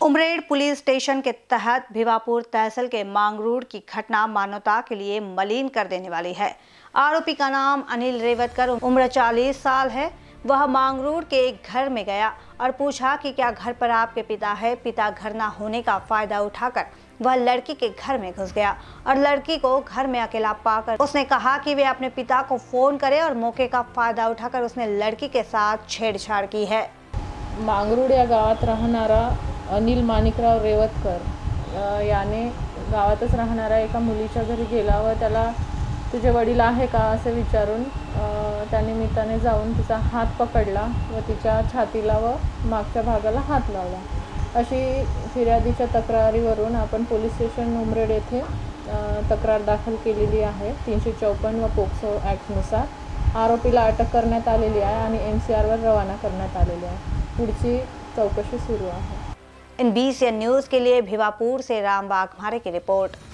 Umred police station के तहत भिवापुर तहसील के मांगरूड़ की घटना मानवता के लिए मलिन कर देने वाली है। आरोपी का नाम अनिल रेवतकर, उम्र 40 साल है। वह मांगरूड़ के एक घर में गया और पूछा कि क्या घर पर आपके पिता है। पिता घर न होने का फायदा उठाकर वह लड़की के घर में घुस गया और लड़की को घर में अकेला पाकर उसने कहा कि वे अपने पिता को फोन करे और मौके का फायदा उठाकर उसने लड़की के साथ छेड़छाड़ की है। मांगरूळ या गावात राहणारा अनिल माणिकराव रेवतकर याने गावातच राहणाऱ्या एका मुलीच्या घरी गेला व त्याला तुझे वडील आहे का असे विचारून त्यानिमित्ताने जाऊन तिचा हात पकडला व तिच्या छातीला व मागच्या भागाला हात लावला। अशी फिर्यादीच्या तक्रारीवरून आपण पोलीस स्टेशन उमरेड येथे तक्रार दाखल केलेली आहे। 354 व पोक्सो ॲक्टनुसार आरोपीला अटक करण्यात आलेली आहे आणि MCR वर रवाना करण्यात आलेली आहे। पुढची चौकशी सुरू आहे। इन BCN न्यूज़ के लिए भिवापुर से राम वाघमारे की रिपोर्ट।